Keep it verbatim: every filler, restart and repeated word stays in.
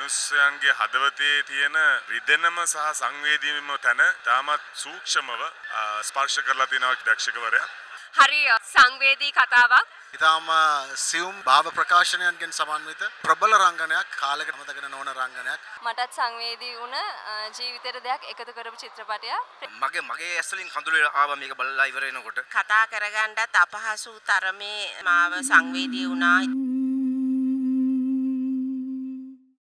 මිනිස්යන්ගේ හදවතේ තියෙන රිදෙනම සහ සංවේදීනම තැන තාමත් සූක්ෂමව ස්පර්ශ කරලා තියෙනවා දක්ෂකවරයා. හරි සංවේදී කතාවක්. ඉතාම සියුම් භාව ප්‍රකාශනයන්ගෙන් සමන්විත ප්‍රබල රංගනයක් කාලෙකට මතකන නොවන රංගනයක්. මටත් සංවේදී වුණ ජීවිතේට දෙයක් එකතු කරපු චිත්‍රපටයක්. මගේ මගේ ඇස්වලින් කඳුළු ආවා මේක බලලා ඉවර වෙනකොට. කතා කරගන්නත් අපහසු තරමේ මාව සංවේදී වුණා.